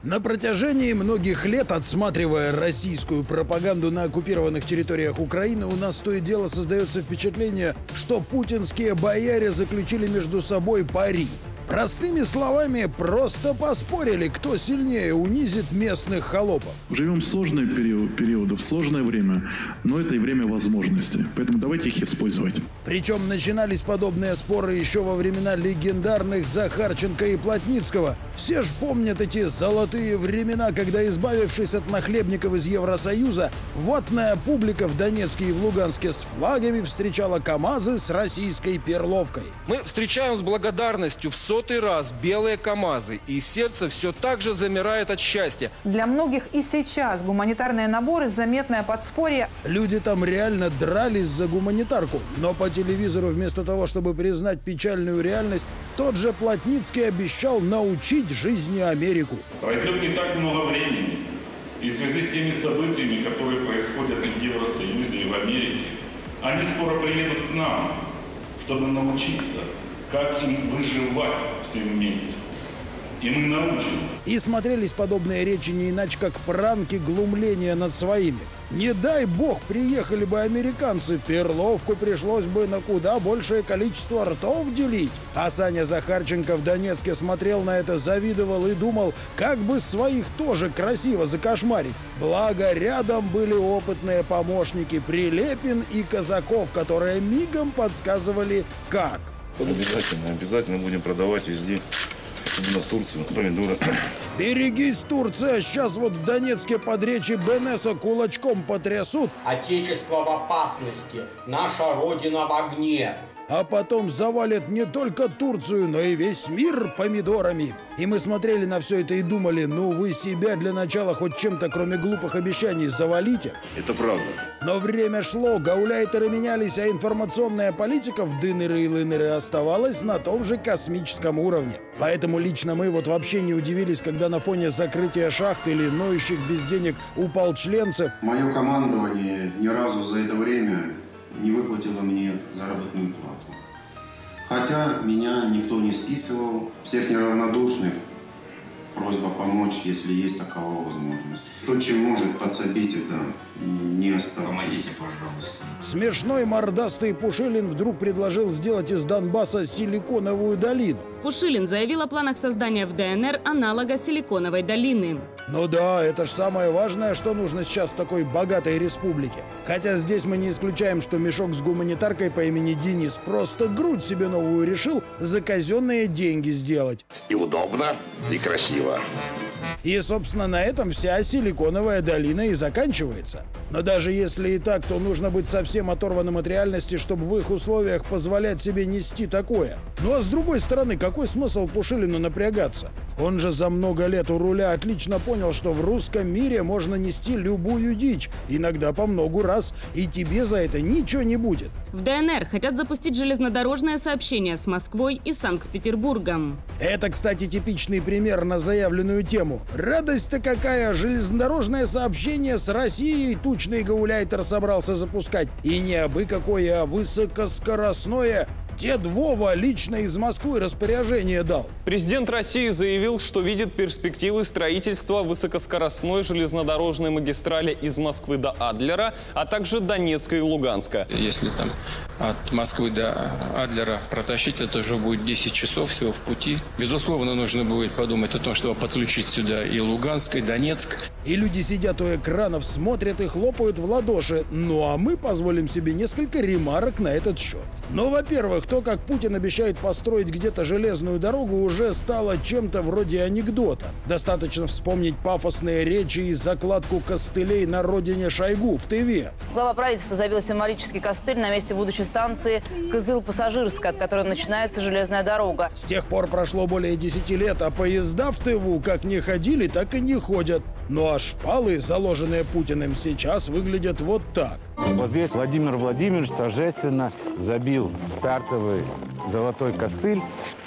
На протяжении многих лет, отсматривая российскую пропаганду на оккупированных территориях Украины, у нас то и дело создается впечатление, что путинские бояре заключили между собой пари. Простыми словами, просто поспорили, кто сильнее унизит местных холопов. Живем в сложные периоды, в сложное время, но это и время возможностей. Поэтому давайте их использовать. Причем начинались подобные споры еще во времена легендарных Захарченко и Плотницкого. Все ж помнят эти золотые времена, когда, избавившись от нахлебников из Евросоюза, ватная публика в Донецке и в Луганске с флагами встречала КАМАЗы с российской перловкой. Мы встречаем с благодарностью в 100-й раз белые КАМАЗы, и сердце все так же замирает от счастья. Для многих и сейчас гуманитарные наборы – заметное подспорье. Люди там реально дрались за гуманитарку, но по телевизору вместо того, чтобы признать печальную реальность, тот же Плотницкий обещал научить жизни Америку. Пройдет не так много времени, и в связи с теми событиями, которые происходят и в Евросоюзе, и в Америке, они скоро приедут к нам, чтобы научиться, как им выживать всем вместе. И мы научим. И смотрелись подобные речи не иначе, как пранки глумления над своими. Не дай бог, приехали бы американцы, перловку пришлось бы на куда большее количество ртов делить. А Саня Захарченко в Донецке смотрел на это, завидовал и думал, как бы своих тоже красиво закошмарить. Благо, рядом были опытные помощники Прилепин и Казаков, которые мигом подсказывали, как. Обязательно будем продавать везде, особенно в Турцию, помидоры. Берегись, Турция, сейчас вот в Донецке под речи Бенеса кулачком потрясут. Отечество в опасности, наша Родина в огне. А потом завалят не только Турцию, но и весь мир помидорами. И мы смотрели на все это и думали, ну вы себя для начала хоть чем-то, кроме глупых обещаний, завалите. Это правда. Но время шло, гауляйтеры менялись, а информационная политика в дынеры и лынеры оставалась на том же космическом уровне. Поэтому лично мы вот вообще не удивились, когда на фоне закрытия шахт или ноющих без денег уполчленцев мое командование ни разу за это время не выплатило мне заработную плату. Хотя меня никто не списывал, всех неравнодушных просьба помочь, если есть такова возможность. Тот, чем может подсобить, это не оставьте. Помогите, пожалуйста. Смешной мордастый Пушилин вдруг предложил сделать из Донбасса силиконовую долину. Пушилин заявил о планах создания в ДНР аналога Силиконовой долины. Ну да, это ж самое важное, что нужно сейчас в такой богатой республике. Хотя здесь мы не исключаем, что мешок с гуманитаркой по имени Денис просто грудь себе новую решил за казенные деньги сделать. И удобно, и красиво. И, собственно, на этом вся Силиконовая долина и заканчивается. Но даже если и так, то нужно быть совсем оторванным от реальности, чтобы в их условиях позволять себе нести такое. Ну а с другой стороны, какой смысл Пушилину напрягаться? Он же за много лет у руля отлично понял, что в русском мире можно нести любую дичь, иногда по многу раз, и тебе за это ничего не будет. В ДНР хотят запустить железнодорожное сообщение с Москвой и Санкт-Петербургом. Это, кстати, типичный пример на заявленную тему. Радость-то какая! Железнодорожное сообщение с Россией тучный гауляйтер собрался запускать. И не абы какое, а высокоскоростное. Дед Вова лично из Москвы распоряжение дал. Президент России заявил, что видит перспективы строительства высокоскоростной железнодорожной магистрали из Москвы до Адлера, а также Донецка и Луганска. Если там от Москвы до Адлера протащить, это уже будет 10 часов всего в пути. Безусловно, нужно будет подумать о том, чтобы подключить сюда и Луганск, и Донецк. И люди сидят у экранов, смотрят и хлопают в ладоши. Ну а мы позволим себе несколько ремарок на этот счет. Ну, во-первых, то, как Путин обещает построить где-то железную дорогу, уже стало чем-то вроде анекдота. Достаточно вспомнить пафосные речи и закладку костылей на родине Шойгу в ТВ. Глава правительства забил символический костыль на месте будущей станции Кызыл-Пассажирская, от которой начинается железная дорога. С тех пор прошло более 10 лет, а поезда в ТВ как не ходили, так и не ходят. Ну а шпалы, заложенные Путиным, сейчас выглядят вот так. Вот здесь Владимир Владимирович торжественно забил стартовый золотой костыль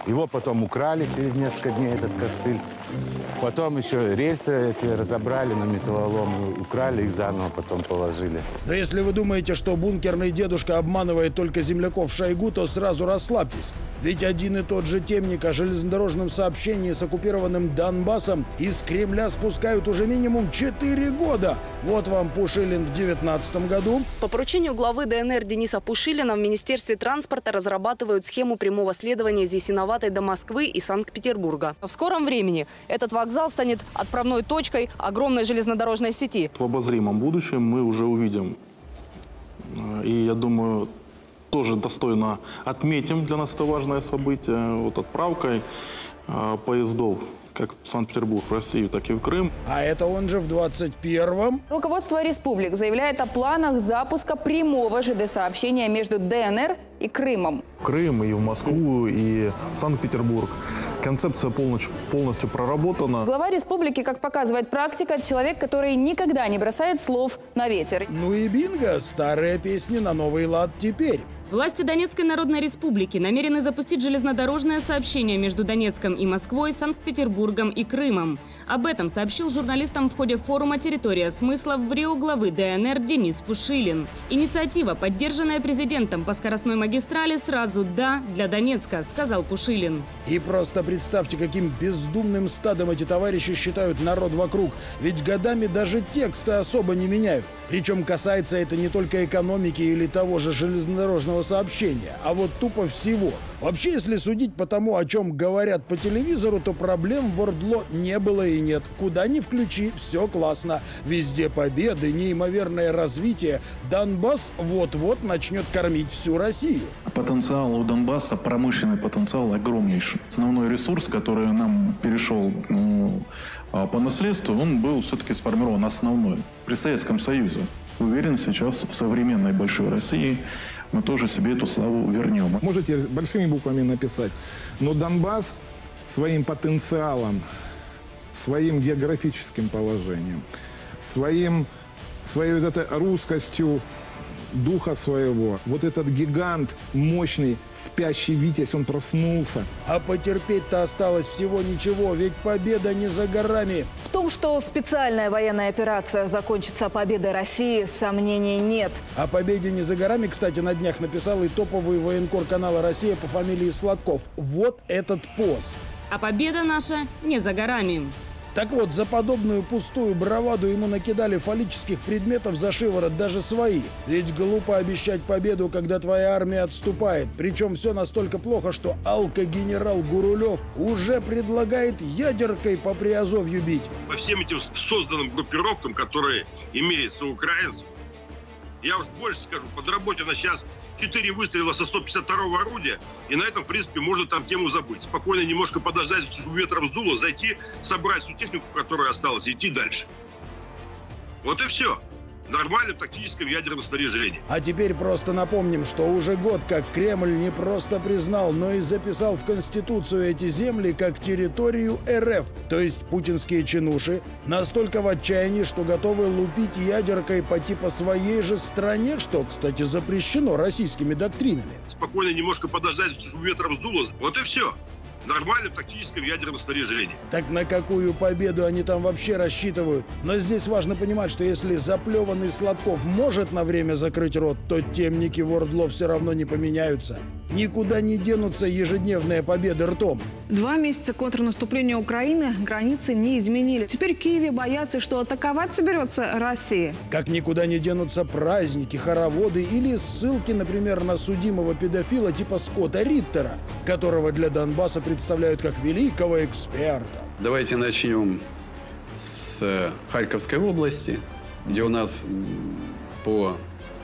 Его потом украли через несколько дней, этот костыль. Потом еще рельсы эти разобрали на металлолом, украли их заново, потом положили. Но если вы думаете, что бункерный дедушка обманывает только земляков Шойгу, то сразу расслабьтесь. Ведь один и тот же темник о железнодорожном сообщении с оккупированным Донбассом из Кремля спускают уже минимум 4 года. Вот вам Пушилин в 2019 году. По поручению главы ДНР Дениса Пушилина в Министерстве транспорта разрабатывают схему прямого следования из Ясиноватой до Москвы и Санкт-Петербурга. В скором времени этот вокзал станет отправной точкой огромной железнодорожной сети. В обозримом будущем мы уже увидим, и я думаю, тоже достойно отметим, для нас это важное событие, вот отправкой поездов как в Санкт-Петербург, в Россию, так и в Крым. А это он же в 21-м. Руководство республик заявляет о планах запуска прямого ЖД-сообщения между ДНР и Крымом. В Крым, и в Москву, и в Санкт-Петербург. Концепция полностью проработана. Глава республики, как показывает практика, человек, который никогда не бросает слов на ветер. Ну и бинго, старые песни на новый лад теперь. Власти Донецкой Народной Республики намерены запустить железнодорожное сообщение между Донецком и Москвой, Санкт-Петербургом и Крымом. Об этом сообщил журналистам в ходе форума «Территория смысла» в Рио главы ДНР Денис Пушилин. Инициатива, поддержанная президентом по скоростной магистрали, сразу «да» для Донецка, сказал Пушилин. И просто представьте, каким бездумным стадом эти товарищи считают народ вокруг. Ведь годами даже тексты особо не меняют. Причем касается это не только экономики или того же железнодорожного сообщения, а вот тупо всего. Вообще, если судить по тому, о чем говорят по телевизору, то проблем в ОРДЛО не было и нет. Куда ни включи, все классно. Везде победы, неимоверное развитие. Донбасс вот-вот начнет кормить всю Россию. Потенциал у Донбасса, промышленный потенциал огромнейший. Основной ресурс, который нам перешел по наследству, он был все-таки сформирован основной при Советском Союзе. Уверен, сейчас в современной большой России мы тоже себе эту славу вернем. Можете большими буквами написать, но Донбасс своим потенциалом, своим географическим положением, своей вот этой русскостью духа своего, вот этот гигант, мощный, спящий Витязь, он проснулся. А потерпеть-то осталось всего ничего, ведь победа не за горами. В том, что специальная военная операция закончится победой России, сомнений нет. О победе не за горами, кстати, на днях написал и топовый военкор канала «Россия» по фамилии Сладков. Вот этот пост. А победа наша не за горами. Так вот, за подобную пустую браваду ему накидали фаллических предметов за шиворот даже свои. Ведь глупо обещать победу, когда твоя армия отступает. Причем все настолько плохо, что алко-генерал Гурулев уже предлагает ядеркой по Приазовью бить. По всем этим созданным группировкам, которые имеются у украинцев, я уж больше скажу, подработано на сейчас 4 выстрела со 152-го орудия, и на этом, в принципе, можно там тему забыть. Спокойно немножко подождать, чтобы ветром сдуло, зайти, собрать всю технику, которая осталась, и идти дальше. Вот и все. В нормальном тактическом ядерном снаряжении. А теперь просто напомним, что уже год как Кремль не просто признал, но и записал в Конституцию эти земли как территорию РФ. То есть путинские чинуши настолько в отчаянии, что готовы лупить ядеркой по типа своей же стране, что, кстати, запрещено российскими доктринами. Спокойно немножко подождать, чтобы ветром сдуло. Вот и все. В нормальном тактическом ядерном снаряжении. Так на какую победу они там вообще рассчитывают? Но здесь важно понимать, что если заплеванный Сладков может на время закрыть рот, то темники в ОРДЛО все равно не поменяются. Никуда не денутся ежедневные победы ртом. 2 месяца контрнаступления Украины, границы не изменили. Теперь в Киеве боятся, что атаковать соберется Россия. Как никуда не денутся праздники, хороводы или ссылки, например, на судимого педофила типа Скотта Риттера, которого для Донбасса представляют как великого эксперта. Давайте начнем с Харьковской области, где у нас, по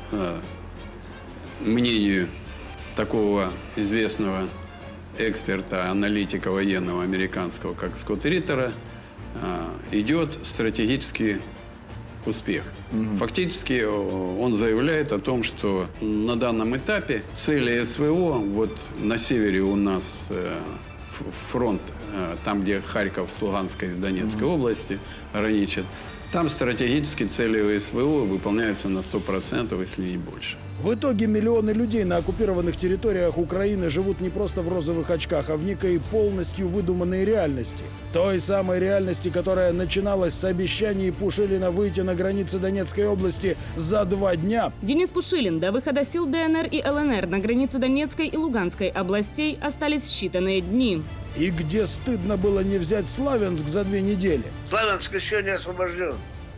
мнению такого известного эксперта, аналитика военного американского, как Скотта Риттера, идет стратегический успех. Фактически он заявляет о том, что на данном этапе цели СВО, вот на севере у нас фронт, там, где Харьков с Луганской и Донецкой области граничат, там стратегические цели СВО выполняются на 100%, если не больше. В итоге миллионы людей на оккупированных территориях Украины живут не просто в розовых очках, а в некой полностью выдуманной реальности. Той самой реальности, которая начиналась с обещаний Пушилина выйти на границы Донецкой области за 2 дня. Денис Пушилин: до выхода сил ДНР и ЛНР на границе Донецкой и Луганской областей остались считанные дни. И где стыдно было не взять Славянск за 2 недели. Славянск еще не освобожден.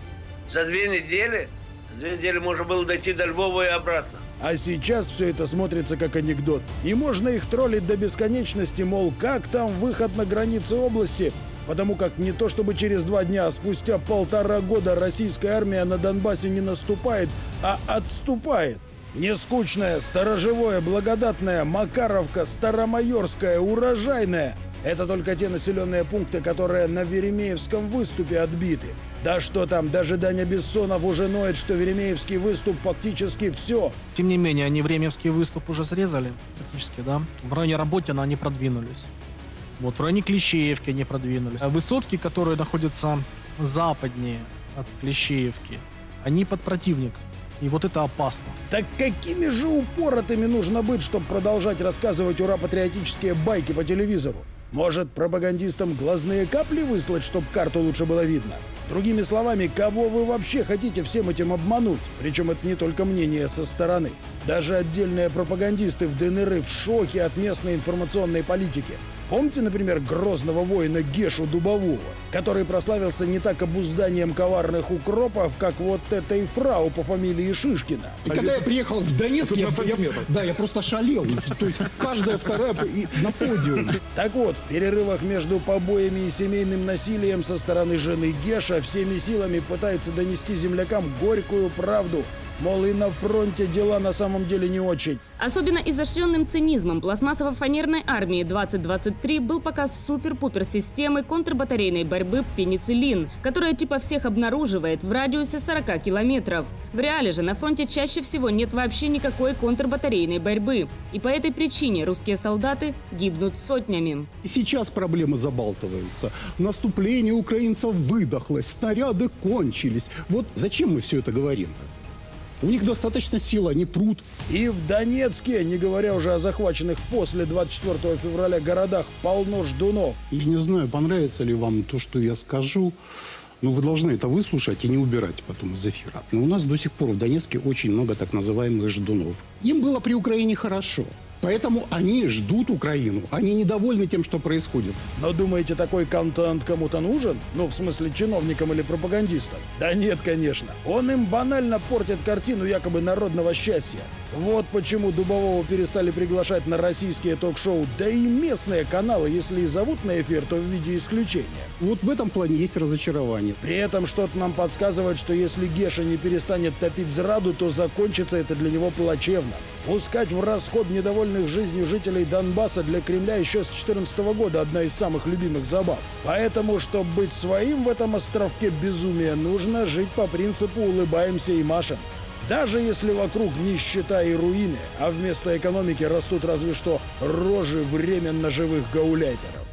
За 2 недели? 2 недели можно было дойти до Львова и обратно. А сейчас все это смотрится как анекдот. И можно их троллить до бесконечности, мол, как там выход на границы области? Потому как не то чтобы через 2 дня, а спустя 1,5 года российская армия на Донбассе не наступает, а отступает. Нескучная, сторожевое, благодатная, Макаровка, Старомайорская, Урожайная – это только те населенные пункты, которые на Веремеевском выступе отбиты. Да что там, даже Даня Бессонов уже ноет, что Веремеевский выступ фактически все. Тем не менее, они Времевский выступ уже срезали, практически, да. В районе Работина они продвинулись. Вот, в районе Клещеевки они продвинулись. А высотки, которые находятся западнее от Клещеевки, они под противником. И вот это опасно. Так какими же упоротыми нужно быть, чтобы продолжать рассказывать ура-патриотические байки по телевизору? Может, пропагандистам глазные капли выслать, чтобы карту лучше было видно? Другими словами, кого вы вообще хотите всем этим обмануть? Причем это не только мнение со стороны. Даже отдельные пропагандисты в ДНР в шоке от местной информационной политики. Помните, например, грозного воина Гешу Дубового, который прославился не так обузданием коварных укропов, как вот этой фрау по фамилии Шишкина? И когда я приехал в Донецк, я просто ошалел. То есть каждая вторая на подиуме. Так вот, в перерывах между побоями и семейным насилием со стороны жены Геша всеми силами пытается донести землякам горькую правду. Мол, и на фронте дела на самом деле не очень. Особенно изощренным цинизмом пластмассово-фанерной армии 2023 был показ супер-пупер системы контрбатарейной борьбы «Пенициллин», которая типа всех обнаруживает в радиусе 40 километров. В реале же на фронте чаще всего нет вообще никакой контрбатарейной борьбы. И по этой причине русские солдаты гибнут сотнями. И сейчас проблемы забалтываются. Наступление украинцев выдохлось, снаряды кончились. Вот зачем мы все это говорим? У них достаточно сил, они прут. И в Донецке, не говоря уже о захваченных после 24 февраля городах, полно ждунов. Я не знаю, понравится ли вам то, что я скажу, но вы должны это выслушать и не убирать потом из эфира. Но у нас до сих пор в Донецке очень много так называемых ждунов. Им было при Украине хорошо. Поэтому они ждут Украину. Они недовольны тем, что происходит. Но думаете, такой контент кому-то нужен? Ну, в смысле, чиновникам или пропагандистам? Да нет, конечно. Он им банально портит картину якобы народного счастья. Вот почему Дубового перестали приглашать на российские ток-шоу, да и местные каналы, если и зовут на эфир, то в виде исключения. Вот в этом плане есть разочарование. При этом что-то нам подсказывает, что если Геша не перестанет топить зраду, то закончится это для него плачевно. Пускать в расход недовольных жизнью жителей Донбасса для Кремля еще с 2014 года одна из самых любимых забав. Поэтому, чтобы быть своим в этом островке безумия, нужно жить по принципу «улыбаемся и машем». Даже если вокруг нищета и руины, а вместо экономики растут разве что рожи временно живых гауляйтеров.